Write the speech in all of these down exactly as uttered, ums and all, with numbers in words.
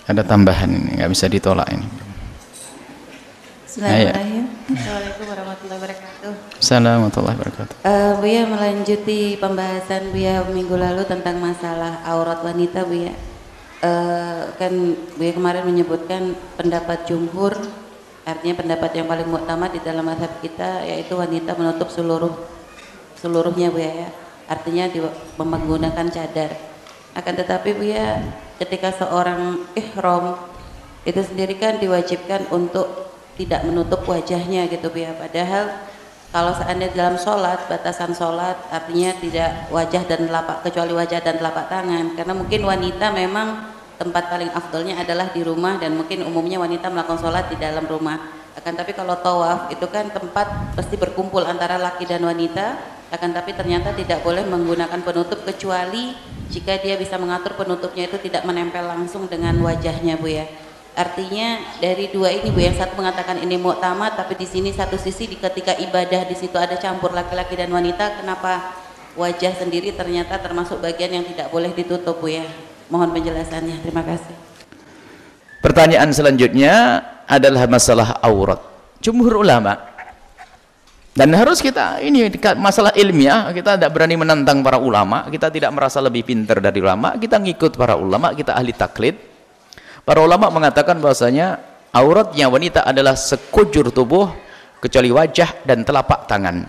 Ada tambahan ini, nggak bisa ditolak ini. Bismillahirrahmanirrahim. Assalamualaikum warahmatullahi wabarakatuh. Assalamualaikum warahmatullahi wabarakatuh. Uh, Buya melanjuti pembahasan Buya minggu lalu tentang masalah aurat wanita, Buya. Uh, kan Buya kemarin menyebutkan pendapat jumhur, artinya pendapat yang paling muktamad di dalam mazhab kita, yaitu wanita menutup seluruh seluruhnya, Buya, ya. Artinya di, menggunakan cadar. Akan tetapi, Buya, ketika seorang ihram itu sendiri kan diwajibkan untuk tidak menutup wajahnya gitu, Buya. Padahal kalau seandainya dalam sholat, batasan sholat artinya tidak wajah dan telapak, kecuali wajah dan telapak tangan, karena mungkin wanita memang tempat paling afdolnya adalah di rumah, dan mungkin umumnya wanita melakukan sholat di dalam rumah. Akan tapi kalau tawaf itu kan tempat pasti berkumpul antara laki dan wanita, akan tapi ternyata tidak boleh menggunakan penutup kecuali jika dia bisa mengatur penutupnya itu tidak menempel langsung dengan wajahnya, Buya. Artinya dari dua ini, Bu, yang satu mengatakan ini muktamad, tapi di sini satu sisi di ketika ibadah di situ ada campur laki-laki dan wanita, kenapa wajah sendiri ternyata termasuk bagian yang tidak boleh ditutup, Bu, ya? Mohon penjelasannya. Terima kasih. Pertanyaan selanjutnya adalah masalah aurat. Jumhur ulama, dan harus kita ini masalah ilmiah, kita tidak berani menantang para ulama, kita tidak merasa lebih pintar dari ulama, kita ngikut para ulama, kita ahli taklid. Para ulama mengatakan bahwasanya auratnya wanita adalah sekujur tubuh kecuali wajah dan telapak tangan.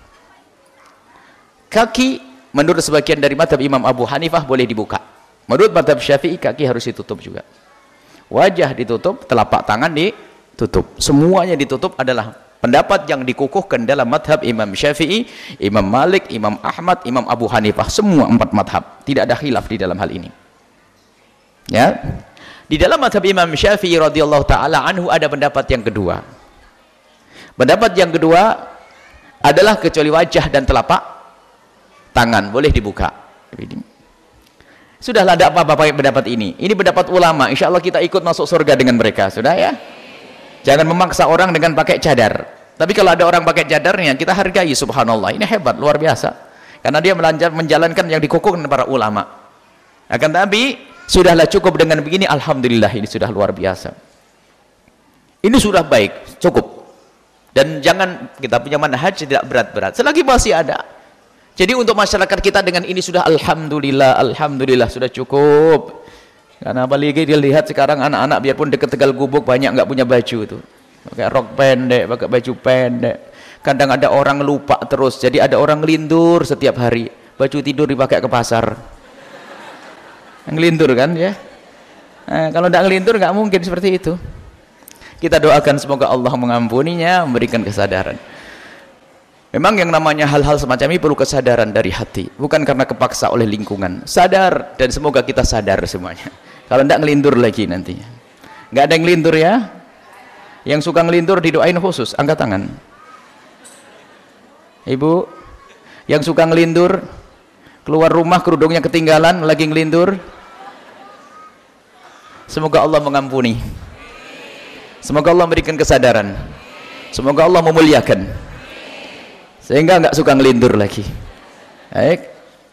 Kaki menurut sebagian dari mazhab Imam Abu Hanifah boleh dibuka. Menurut mazhab Syafi'i kaki harus ditutup juga. Wajah ditutup, telapak tangan ditutup. Semuanya ditutup adalah pendapat yang dikukuhkan dalam mazhab Imam Syafi'i, Imam Malik, Imam Ahmad, Imam Abu Hanifah, semua empat mazhab. Tidak ada khilaf di dalam hal ini. Ya. Di dalam mazhab Imam Syafi'i radhiyallahu taala anhu ada pendapat yang kedua. Pendapat yang kedua adalah kecuali wajah dan telapak tangan boleh dibuka. Sudahlah, tidak apa-apa pakai pendapat ini. Ini pendapat ulama. Insya Allah kita ikut masuk surga dengan mereka. Sudah, ya. Jangan memaksa orang dengan pakai cadar. Tapi kalau ada orang pakai cadarnya, kita hargai. Subhanallah, ini hebat, luar biasa. Karena dia menjalankan yang dikukuhkan para ulama. Akan tapi sudahlah, cukup dengan begini, alhamdulillah, ini sudah luar biasa. Ini sudah baik, cukup. Dan jangan kita punya manhaj tidak berat-berat. Selagi masih ada. Jadi untuk masyarakat kita dengan ini sudah alhamdulillah, alhamdulillah sudah cukup. Karena apalagi dia lihat sekarang anak-anak biarpun dekat Tegal Gubuk banyak nggak punya baju tuh. Pakai rok pendek, pakai baju pendek. Kadang ada orang lupa terus. Jadi ada orang ngelindur setiap hari. Baju tidur dipakai ke pasar. Ngelindur kan, ya. Nah, kalau tidak ngelindur nggak mungkin seperti itu. Kita doakan semoga Allah mengampuninya, memberikan kesadaran. Memang yang namanya hal-hal semacam ini perlu kesadaran dari hati, bukan karena kepaksa oleh lingkungan. Sadar, dan semoga kita sadar semuanya. Kalau tidak ngelindur lagi nantinya. Nggak ada yang ngelindur, ya. Yang suka ngelindur didoain khusus, angkat tangan. Ibu yang suka ngelindur, keluar rumah kerudungnya ketinggalan, lagi ngelindur, semoga Allah mengampuni, semoga Allah memberikan kesadaran, semoga Allah memuliakan sehingga nggak suka ngelindur lagi. Baik.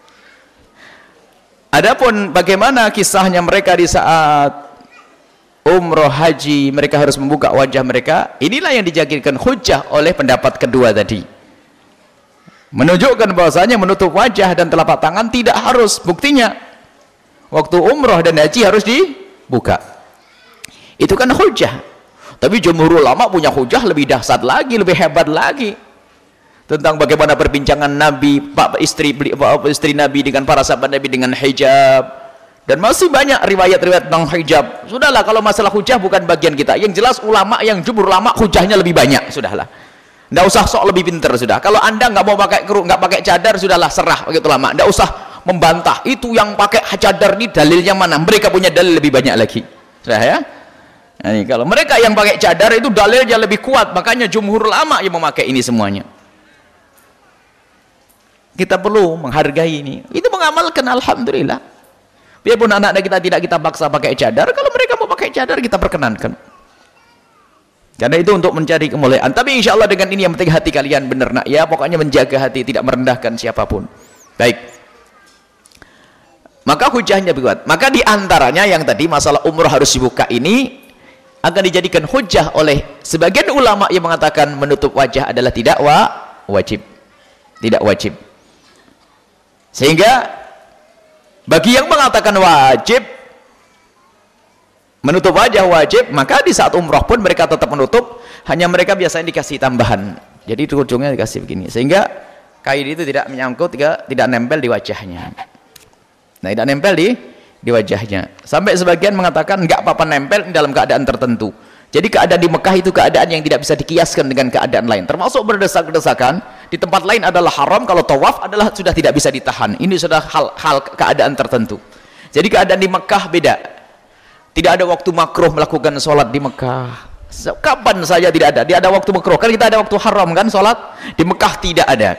Adapun bagaimana kisahnya mereka di saat umroh haji, mereka harus membuka wajah mereka, inilah yang dijadikan hujah oleh pendapat kedua tadi, menunjukkan bahwasanya menutup wajah dan telapak tangan tidak harus. Buktinya waktu umroh dan haji harus dibuka, itu kan hujah. Tapi jumhur ulama punya hujah lebih dahsyat lagi, lebih hebat lagi, tentang bagaimana perbincangan Nabi, pak istri pak istri Nabi dengan para sahabat Nabi dengan hijab, dan masih banyak riwayat-riwayat tentang hijab. Sudahlah, kalau masalah hujah bukan bagian kita. Yang jelas ulama, yang jumhur ulama hujahnya lebih banyak. Sudahlah, nggak usah sok lebih pinter. Sudah, kalau anda nggak mau pakai keruk, nggak pakai cadar, sudahlah, serah begitu lama. Nggak usah membantah itu yang pakai cadar ini dalilnya mana. Mereka punya dalil lebih banyak lagi. Sudah, ya. Nah, ini, kalau mereka yang pakai cadar itu dalilnya lebih kuat, makanya jumhur ulama yang memakai ini semuanya. Kita perlu menghargai ini. Itu mengamalkan, alhamdulillah. Biarpun anak-anak kita tidak kita paksa pakai cadar, kalau mereka mau pakai cadar kita perkenankan. Karena itu untuk mencari kemuliaan. Tapi insya Allah dengan ini yang penting hati kalian benar, nak, ya. Pokoknya menjaga hati, tidak merendahkan siapapun. Baik. Maka hujahnya kuat. Maka diantaranya yang tadi masalah umrah harus dibuka ini akan dijadikan hujah oleh sebagian ulama yang mengatakan menutup wajah adalah tidak wa wajib, tidak wajib. Sehingga bagi yang mengatakan wajib, menutup wajah wajib, maka di saat umrah pun mereka tetap menutup, hanya mereka biasanya dikasih tambahan. Jadi itu ujungnya dikasih begini, sehingga kain itu tidak menyangkut, tidak, tidak nempel di wajahnya. Nah, tidak nempel di di wajahnya. Sampai sebagian mengatakan nggak apa-apa nempel dalam keadaan tertentu. Jadi keadaan di Mekah itu keadaan yang tidak bisa dikiaskan dengan keadaan lain. Termasuk berdesak-desakan di tempat lain adalah haram, kalau tawaf adalah sudah tidak bisa ditahan. Ini sudah hal-hal keadaan tertentu. Jadi keadaan di Mekah beda. Tidak ada waktu makruh melakukan sholat di Mekah. Kapan saja tidak ada. Tidak ada waktu makruh. Kan kita ada waktu haram kan sholat. Di Mekah tidak ada.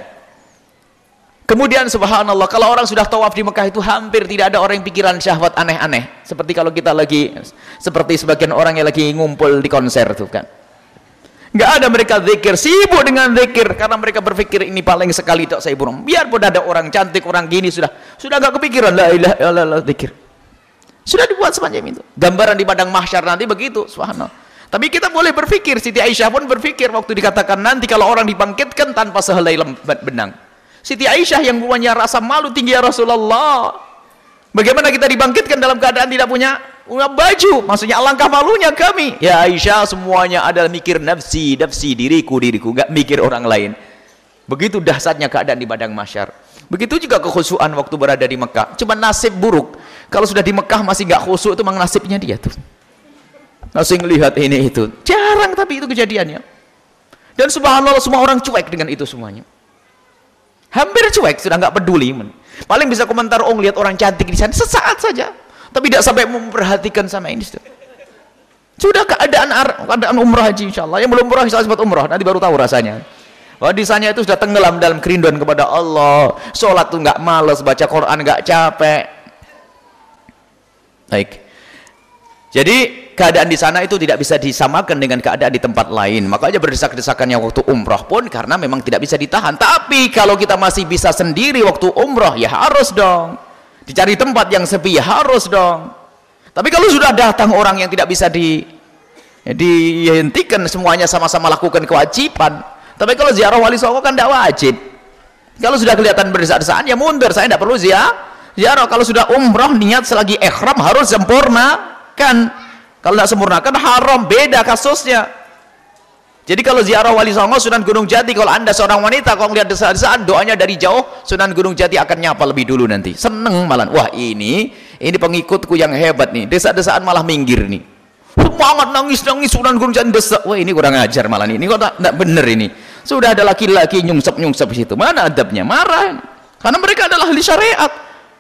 Kemudian subhanallah, kalau orang sudah tawaf di Mekah itu hampir tidak ada orang yang pikiran syahwat aneh-aneh. Seperti kalau kita lagi, seperti sebagian orang yang lagi ngumpul di konser tuh kan. Nggak ada mereka zikir, sibuk dengan zikir karena mereka berpikir ini paling sekali tak saya burung. Biarpun ada orang cantik, orang gini sudah sudah nggak kepikiran la ilaha illallah zikir. Sudah dibuat semacam itu. Gambaran di padang mahsyar nanti begitu, subhanallah. Tapi kita boleh berpikir, Siti Aisyah pun berpikir waktu dikatakan nanti kalau orang dibangkitkan tanpa sehelai benang. Siti Aisyah yang punya rasa malu tinggi, ya Rasulullah, bagaimana kita dibangkitkan dalam keadaan tidak punya, punya baju? Maksudnya alangkah malunya kami. Ya Aisyah, semuanya adalah mikir nafsi, nafsi, diriku, diriku, gak mikir orang lain. Begitu dahsyatnya keadaan di padang mahsyar. Begitu juga kekhusyuan waktu berada di Mekah. Cuma nasib buruk kalau sudah di Mekah masih gak khusyuk, itu memang nasibnya dia tuh. Masih ngelihat ini itu. Jarang tapi itu kejadiannya. Dan subhanallah semua orang cuek dengan itu semuanya. Hampir cuek, sudah nggak peduli. Paling bisa komentar, oh lihat orang cantik di sana sesaat saja, tapi tidak sampai memperhatikan sama ini. Sudah keadaan keadaan umrah haji, insya Allah. Yang belum umrah, insya Allah sempat umrah, nanti baru tahu rasanya. Wah, di sana itu sudah tenggelam dalam kerinduan kepada Allah. Sholat tuh nggak males, baca Quran nggak capek. Baik. Jadi keadaan di sana itu tidak bisa disamakan dengan keadaan di tempat lain. Makanya berdesak-desakannya waktu umrah pun karena memang tidak bisa ditahan. Tapi kalau kita masih bisa sendiri waktu umrah, ya harus dong. Dicari tempat yang sepi, ya harus dong. Tapi kalau sudah datang orang yang tidak bisa di ya, dihentikan semuanya sama-sama lakukan kewajiban. Tapi kalau ziarah wali songo kan tidak wajib. Kalau sudah kelihatan berdesak-desakan, ya mundur. Saya tidak perlu ziarah. Ziarah kalau sudah umrah niat selagi ihram harus sempurna. Kan kalau tidak sempurnakan haram, beda kasusnya. Jadi kalau ziarah wali songo Sunan Gunung Jati, kalau anda seorang wanita kalau melihat desak-desakan, doanya dari jauh, Sunan Gunung Jati akan nyapa lebih dulu nanti, seneng malah, wah ini ini pengikutku yang hebat nih, desak-desakan malah minggir nih, semangat nangis-nangis Sunan Gunung Jati desak, wah ini kurang ajar malah nih, ini kok tidak bener ini. Sudah ada laki-laki nyungsep-nyungsep di situ, mana adabnya? Marah, karena mereka adalah ahli syariat,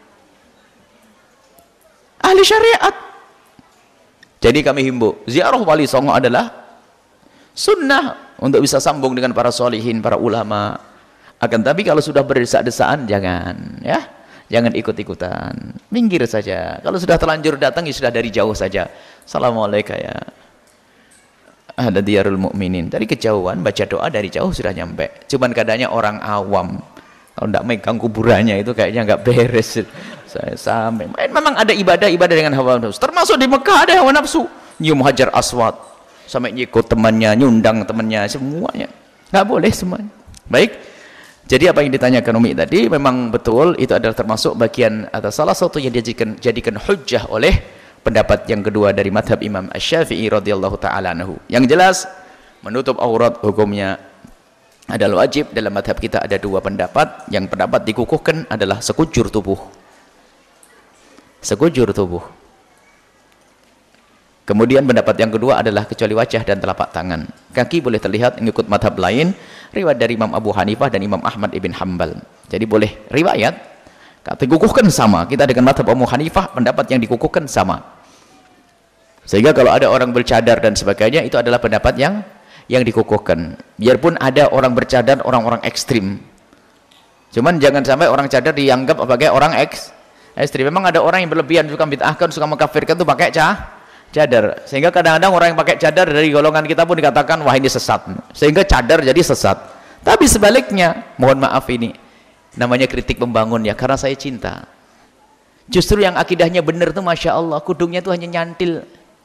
ahli syariat. Jadi kami himbau, ziarah wali songo adalah sunnah untuk bisa sambung dengan para solihin, para ulama. Akan tapi kalau sudah berdesak-desaan, jangan, ya, jangan ikut-ikutan, minggir saja. Kalau sudah terlanjur datang, ya sudah dari jauh saja. Assalamualaikum ya ahla diyarul mu'minin. Dari kejauhan baca doa dari jauh sudah nyampe. Cuman kadangnya orang awam, kalau tidak megang kuburannya itu kayaknya nggak beres. Saya sampai memang ada ibadah-ibadah dengan hawa nafsu, termasuk di Mekah ada hawa nafsu, nyium hajar aswad sampai nyikut temannya, nyundang temannya, semuanya nggak boleh semuanya. Baik, jadi apa yang ditanyakan Umi tadi memang betul, itu adalah termasuk bagian atau salah satu yang dijadikan jadikan hujjah oleh pendapat yang kedua dari madhab Imam Asy-Syafi'i radhiyallahu ta'ala anhu. Yang jelas menutup aurat hukumnya adalah wajib. Dalam madhab kita ada dua pendapat. Yang pendapat dikukuhkan adalah sekujur tubuh, sekujur tubuh. Kemudian pendapat yang kedua adalah kecuali wajah dan telapak tangan. Kaki boleh terlihat mengikut madhab lain, riwayat dari Imam Abu Hanifah dan Imam Ahmad ibn Hanbal. Jadi boleh riwayat, kata dikukuhkan sama. Kita dengan madhab Abu Hanifah, pendapat yang dikukuhkan sama. Sehingga kalau ada orang bercadar dan sebagainya, itu adalah pendapat yang yang dikukuhkan. Biarpun ada orang bercadar, orang-orang ekstrim. Cuman jangan sampai orang cadar dianggap sebagai orang eks ekstrim. Memang ada orang yang berlebihan, suka bid'ahkan, suka mengkafirkan itu pakai cah cadar. Sehingga kadang-kadang orang yang pakai cadar dari golongan kita pun dikatakan wah ini sesat. Sehingga cadar jadi sesat. Tapi sebaliknya, mohon maaf ini namanya kritik membangun ya, karena saya cinta. Justru yang akidahnya benar tuh Masya Allah, kudungnya tuh hanya nyantil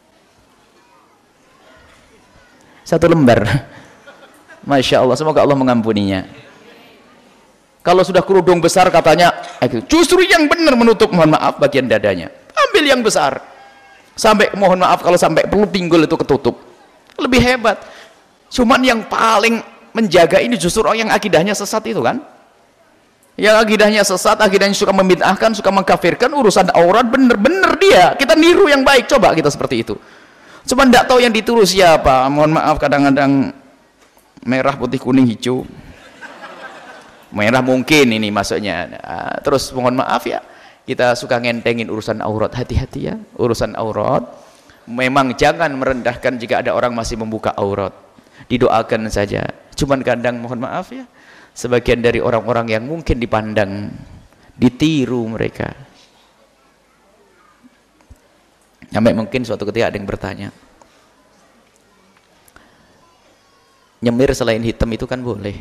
satu lembar. Masya Allah, semoga Allah mengampuninya. Kalau sudah kerudung besar katanya, justru yang benar menutup, mohon maaf, bagian dadanya. Ambil yang besar. Sampai, mohon maaf, kalau sampai perlu pinggul itu ketutup. Lebih hebat. Cuman yang paling menjaga ini justru orang yang akidahnya sesat itu kan. Yang akidahnya sesat, akidahnya suka membid'ahkan, suka mengkafirkan, urusan aurat bener-bener dia. Kita niru yang baik, coba kita seperti itu. Cuma tidak tahu yang ditiru siapa. Mohon maaf, kadang-kadang merah, putih, kuning, hijau. Merah mungkin ini maksudnya. Nah, terus mohon maaf ya, kita suka ngentengin urusan aurat. Hati-hati ya, urusan aurat. Memang jangan merendahkan jika ada orang masih membuka aurat. Didoakan saja. Cuman kadang mohon maaf ya, sebagian dari orang-orang yang mungkin dipandang, ditiru mereka. Sampai mungkin suatu ketika ada yang bertanya, nyemir selain hitam itu kan boleh?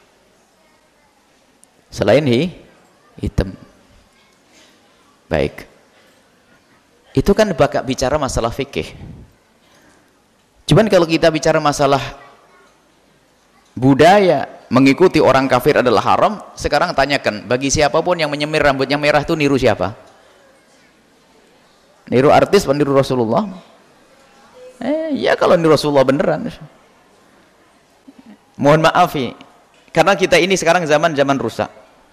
Selain hi, hitam. Baik. Itu kan bakal bicara masalah fikih. Cuman kalau kita bicara masalah budaya, mengikuti orang kafir adalah haram. Sekarang tanyakan, bagi siapapun yang menyemir rambutnya merah itu niru siapa? Niru artis atau niru Rasulullah? Eh, ya kalau niru Rasulullah beneran. Mohon maaf ya, karena kita ini sekarang zaman-zaman rusak.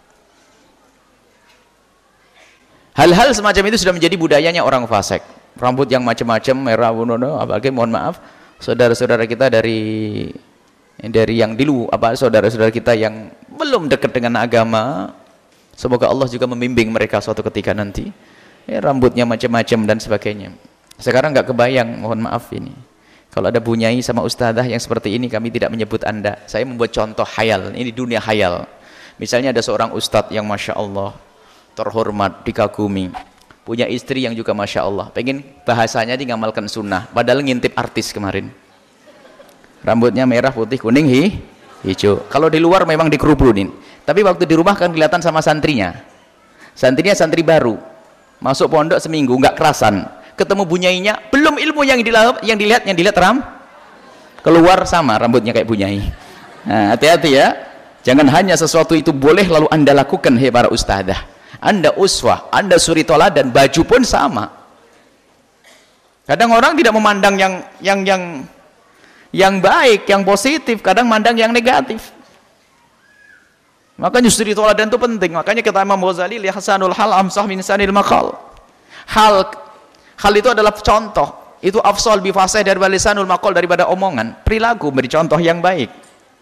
Hal-hal semacam itu sudah menjadi budayanya orang fasik. Rambut yang macam-macam, merah, bunono, apalagi mohon maaf, saudara-saudara kita dari dari yang dulu, apa saudara-saudara kita yang belum dekat dengan agama, semoga Allah juga membimbing mereka suatu ketika nanti. Ya, rambutnya macam-macam dan sebagainya. Sekarang nggak kebayang, mohon maaf ini. Kalau ada bunyai sama ustadzah yang seperti ini, kami tidak menyebut Anda. Saya membuat contoh hayal, ini dunia hayal. Misalnya ada seorang ustadz yang Masya Allah, terhormat, dikagumi, punya istri yang juga Masya Allah, pengen bahasanya di ngamalkan sunnah, padahal ngintip artis kemarin. Rambutnya merah, putih, kuning, hi, hijau. Kalau di luar memang dikerubunin, tapi waktu di rumah kan kelihatan sama santrinya. Santrinya santri baru, masuk pondok seminggu, nggak kerasan. Ketemu bunyainya, belum ilmu yang dilihat, yang dilihat, yang dilihat ram, keluar sama rambutnya kayak bunyai. Nah, hati-hati ya, jangan hanya sesuatu itu boleh lalu anda lakukan, hei para ustadzah. Anda uswah, anda suri toladan, baju pun sama. Kadang orang tidak memandang yang yang yang yang baik, yang positif, kadang mandang yang negatif. Makanya suri toladan itu penting. Makanya kata Imam Ghazali, li hasanul hal amsah min sanil maqal. Hal hal itu adalah contoh. Itu afsal bi fasih dari lisanul maqal, daripada omongan. Perilaku beri contoh yang baik.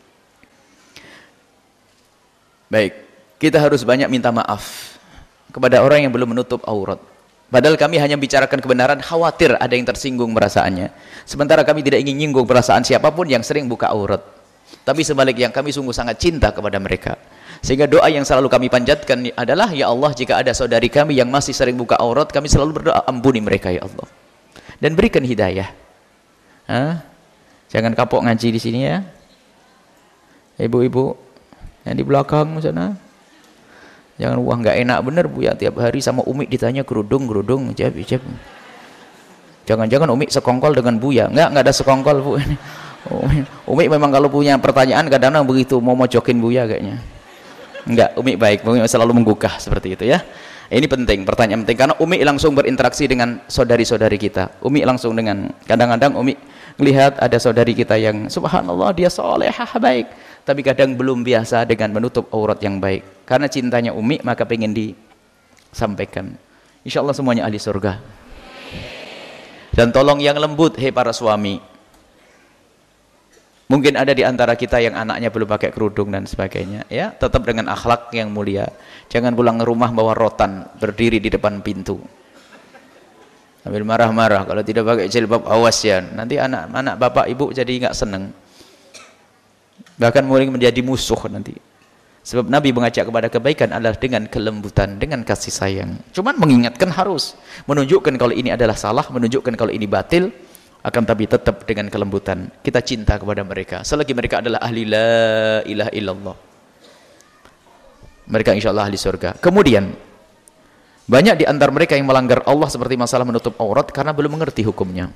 Baik, kita harus banyak minta maaf kepada orang yang belum menutup aurat. Padahal kami hanya bicarakan kebenaran, khawatir ada yang tersinggung perasaannya. Sementara kami tidak ingin nyinggung perasaan siapapun yang sering buka aurat. Tapi sebaliknya kami sungguh sangat cinta kepada mereka. Sehingga doa yang selalu kami panjatkan adalah, ya Allah, jika ada saudari kami yang masih sering buka aurat, kami selalu berdoa, ampuni mereka ya Allah. Dan berikan hidayah. Hah? Jangan kapok ngaji di sini ya. Ibu-ibu yang di belakang sana. Jangan, wah nggak enak bener Bu ya, tiap hari sama Umi ditanya kerudung, kerudung, jawab, jawab. Jangan-jangan Umi sekongkol dengan Buya. Enggak, enggak ada sekongkol Bu. Umi, Umi memang kalau punya pertanyaan kadang-kadang begitu mau mojokin Buya kayaknya. Enggak, Umi baik, Umi selalu menggugah seperti itu ya. Ini penting, pertanyaan penting, karena Umi langsung berinteraksi dengan saudari-saudari kita. Umi langsung dengan, kadang-kadang Umi melihat ada saudari kita yang subhanallah dia solehah baik, tapi kadang belum biasa dengan menutup aurat yang baik. Karena cintanya Umi maka pengen disampaikan. Insya Allah semuanya ahli surga. Dan tolong yang lembut, hei para suami. Mungkin ada di antara kita yang anaknya belum pakai kerudung dan sebagainya, ya, tetap dengan akhlak yang mulia. Jangan pulang ke rumah bawa rotan, berdiri di depan pintu sambil marah-marah kalau tidak pakai jilbab, awas ya, nanti anak-anak bapak ibu jadi nggak seneng, bahkan mulai menjadi musuh nanti. Sebab Nabi mengajak kepada kebaikan adalah dengan kelembutan, dengan kasih sayang. Cuman mengingatkan harus menunjukkan kalau ini adalah salah, menunjukkan kalau ini batil, akan tapi tetap dengan kelembutan. Kita cinta kepada mereka selagi mereka adalah ahli la ilaha illallah. Mereka insya Allah ahli surga. Kemudian Banyak di antara mereka yang melanggar Allah seperti masalah menutup aurat karena belum mengerti hukumnya.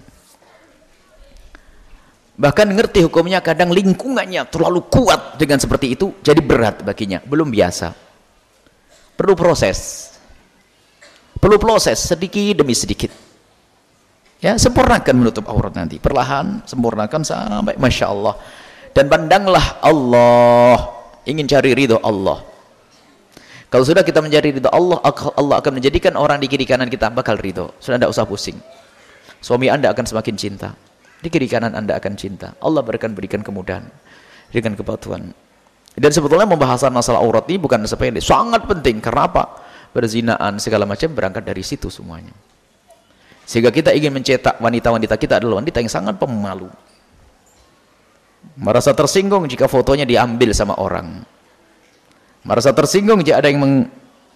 Bahkan ngerti hukumnya, kadang lingkungannya terlalu kuat dengan seperti itu, jadi berat baginya, belum biasa. Perlu proses. Perlu proses sedikit demi sedikit. Ya, sempurnakan menutup aurat nanti. Perlahan sempurnakan sampai Masya Allah. Dan pandanglah Allah, ingin cari ridho Allah. Kalau sudah kita mencari ridho Allah, Allah akan menjadikan orang di kiri kanan kita bakal ridho. Sudah tidak usah pusing. Suami Anda akan semakin cinta. Di kiri kanan Anda akan cinta. Allah akan berikan kemudahan dengan kepatuhan. Dan sebetulnya pembahasan masalah aurat ini bukan sepele, sangat penting. Karena apa? Perzinaan segala macam berangkat dari situ semuanya. Sehingga kita ingin mencetak wanita-wanita kita adalah wanita yang sangat pemalu. Merasa tersinggung jika fotonya diambil sama orang. Merasa tersinggung jika ada yang meng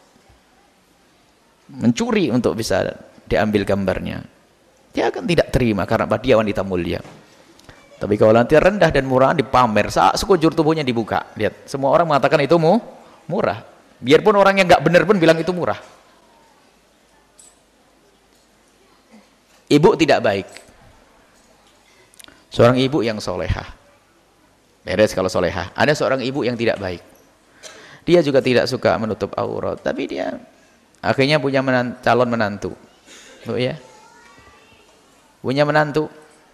mencuri untuk bisa diambil gambarnya. Dia akan tidak terima karena dia wanita mulia. Tapi kalau nanti rendah dan murah dipamer, sekujur tubuhnya dibuka. Lihat, semua orang mengatakan itu mu, murah. Biarpun orang yang nggak benar pun bilang itu murah. Ibu tidak baik. Seorang ibu yang solehah. Beres kalau solehah. Ada seorang ibu yang tidak baik. Dia juga tidak suka menutup aurat, tapi dia akhirnya punya menant, calon menantu. Oh ya. Punya menantu.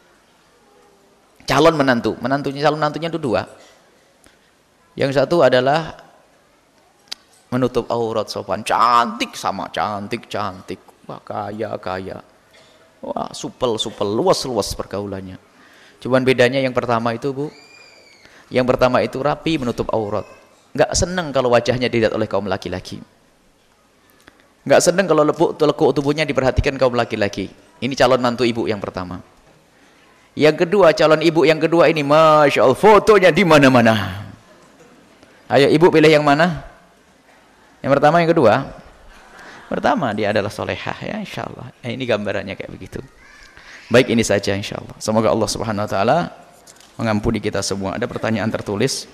Calon menantu, menantunya calon menantunya itu dua. Yang satu adalah menutup aurat sopan, cantik sama cantik, cantik. Wah, kaya, kaya. Wah, supel, supel, luas, luas pergaulannya. Cuman bedanya yang pertama itu, Bu. Yang pertama itu rapi menutup aurat. Nggak seneng kalau wajahnya dilihat oleh kaum laki-laki. Nggak seneng kalau lekuk, lekuk tubuhnya diperhatikan kaum laki-laki. Ini calon mantu ibu yang pertama. Yang kedua, calon ibu yang kedua ini, Masya Allah, fotonya di mana-mana. Ayo ibu pilih yang mana? Yang pertama, yang kedua? Pertama, dia adalah solehah ya, insya Allah. Eh, ini gambarannya kayak begitu. Baik, ini saja insya Allah. Semoga Allah Subhanahu Wa Taala mengampuni kita semua. Ada pertanyaan tertulis.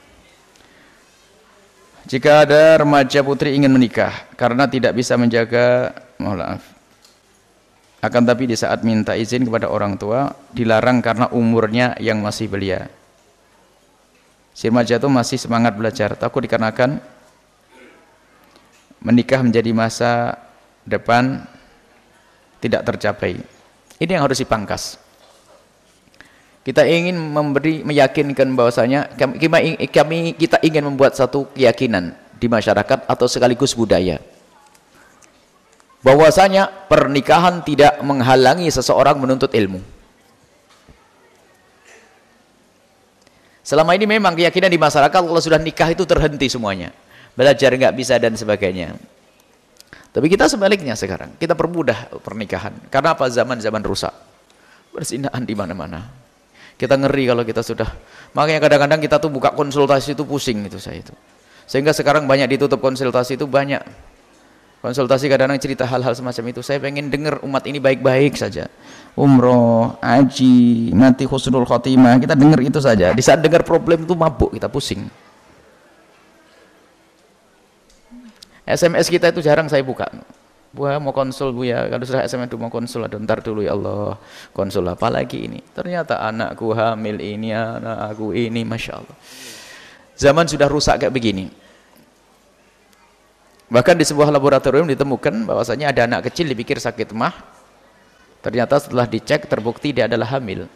Jika ada remaja putri ingin menikah karena tidak bisa menjaga, maaf, akan tapi di saat minta izin kepada orang tua dilarang karena umurnya yang masih belia. Si remaja itu masih semangat belajar, takut dikarenakan menikah menjadi masa depan tidak tercapai. Ini yang harus dipangkas. Kita ingin memberi, meyakinkan bahwasanya kami, kami kita ingin membuat satu keyakinan di masyarakat atau sekaligus budaya. Bahwasanya pernikahan tidak menghalangi seseorang menuntut ilmu. Selama ini memang keyakinan di masyarakat kalau sudah nikah itu terhenti semuanya. Belajar nggak bisa dan sebagainya. Tapi kita sebaliknya sekarang, kita permudah pernikahan. Karena apa? Zaman-zaman rusak. Perzinahan di mana-mana. Kita ngeri kalau kita sudah, makanya kadang-kadang kita tuh buka konsultasi itu pusing itu saya itu. Sehingga sekarang banyak ditutup konsultasi itu, banyak konsultasi kadang-kadang cerita hal-hal semacam itu. Saya pengen dengar umat ini baik-baik saja. Umroh, haji, mati husnul khotimah, kita dengar itu saja. Di saat dengar problem itu mabuk, kita pusing. S M S kita itu jarang saya buka. Bu ya, mau konsul Bu ya, kalau sudah S M S mau konsul, aduh ntar dulu ya Allah, konsul apa lagi ini, ternyata anakku hamil ini, anak aku ini, Masya Allah. Zaman sudah rusak kayak begini. Bahkan di sebuah laboratorium ditemukan bahwasanya ada anak kecil dipikir sakit mah, ternyata setelah dicek terbukti dia adalah hamil.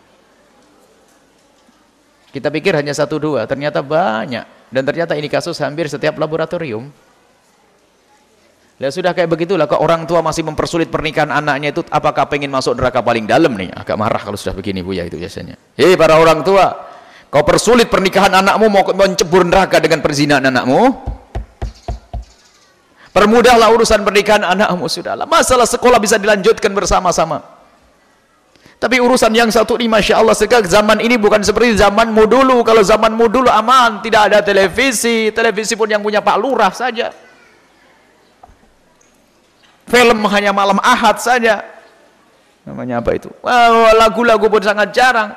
Kita pikir hanya satu dua, ternyata banyak, dan ternyata ini kasus hampir setiap laboratorium. Ya sudah kayak begitulah, kok orang tua masih mempersulit pernikahan anaknya itu, apakah pengen masuk neraka paling dalam nih? Agak marah kalau sudah begini Bu ya itu biasanya. Hei para orang tua, kau persulit pernikahan anakmu, mau mencebur neraka dengan perzinahan anakmu? Permudahlah urusan pernikahan anakmu, sudahlah. Masalah sekolah bisa dilanjutkan bersama-sama. Tapi urusan yang satu ini, Masya Allah, sekarang zaman ini bukan seperti zamanmu dulu. Kalau zamanmu dulu aman, tidak ada televisi, televisi pun yang punya Pak Lurah saja. Film hanya malam Ahad saja. Namanya apa itu? Lagu-lagu pun sangat jarang.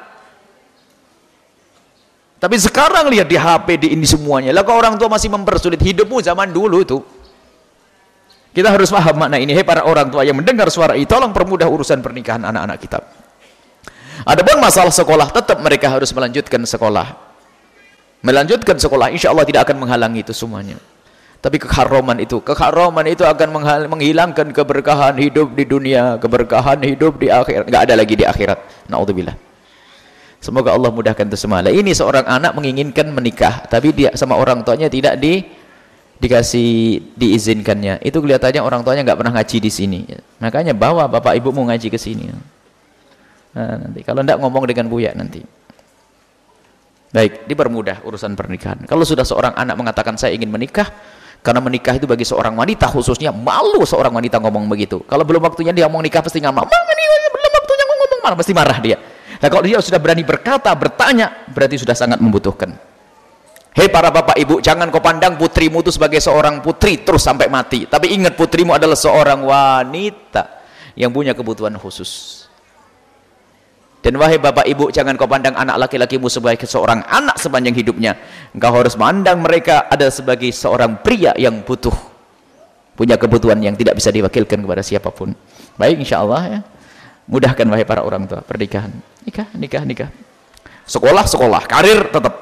Tapi sekarang lihat di H P, di ini semuanya. Lah kok orang tua masih mempersulit hidupmu zaman dulu itu. Kita harus paham makna ini. Hei para orang tua yang mendengar suara ini, tolong permudah urusan pernikahan anak-anak kita. Adapun masalah sekolah, tetap mereka harus melanjutkan sekolah. Melanjutkan sekolah, insya Allah tidak akan menghalangi itu semuanya. Tapi keharaman itu, keharaman itu akan menghilangkan keberkahan hidup di dunia, keberkahan hidup di akhirat. Nggak ada lagi di akhirat. Na'udzubillah. Semoga Allah mudahkan itu semua. Ini seorang anak menginginkan menikah, tapi dia sama orang tuanya tidak di dikasih diizinkannya. Itu kelihatannya orang tuanya nggak pernah ngaji di sini. Makanya bawa bapak ibu mau ngaji ke sini. Nah, nanti kalau tidak ngomong dengan Buya nanti. Baik, dipermudah urusan pernikahan. Kalau sudah seorang anak mengatakan saya ingin menikah, karena menikah itu bagi seorang wanita khususnya, malu seorang wanita ngomong begitu. Kalau belum waktunya dia ngomong nikah pasti nggak mau. Belum waktunya ngomong malah pasti marah dia. Nah kalau dia sudah berani berkata, bertanya, berarti sudah sangat membutuhkan. Hei para bapak ibu, jangan kau pandang putrimu itu sebagai seorang putri terus sampai mati. Tapi ingat putrimu adalah seorang wanita yang punya kebutuhan khusus. Dan wahai bapak ibu, jangan kau pandang anak laki-lakimu sebagai seorang anak sepanjang hidupnya. Engkau harus memandang mereka ada sebagai seorang pria yang butuh, punya kebutuhan yang tidak bisa diwakilkan kepada siapapun. Baik, insya Allah ya. Mudahkan wahai para orang tua pernikahan. Nikah, nikah, nikah. Sekolah, sekolah. Karir tetap.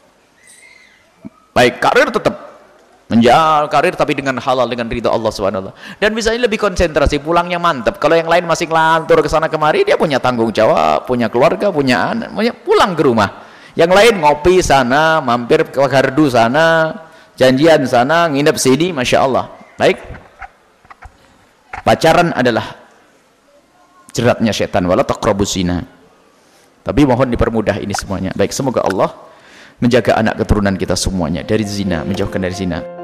Baik, karir tetap. Menjal karir tapi dengan halal, dengan ridha Allah subhanahu wa taala. Dan bisa lebih konsentrasi, pulangnya mantap. Kalau yang lain masih ngelantur ke sana kemari, dia punya tanggung jawab, punya keluarga, punya anak, pulang ke rumah. Yang lain ngopi sana, mampir ke gardu sana, janjian sana, nginep sini, masya Allah. Baik. Pacaran adalah jeratnya setan, wala taqrabuz zina. Tapi mohon dipermudah ini semuanya. Baik, semoga Allah menjaga anak keturunan kita semuanya dari zina, menjauhkan dari zina.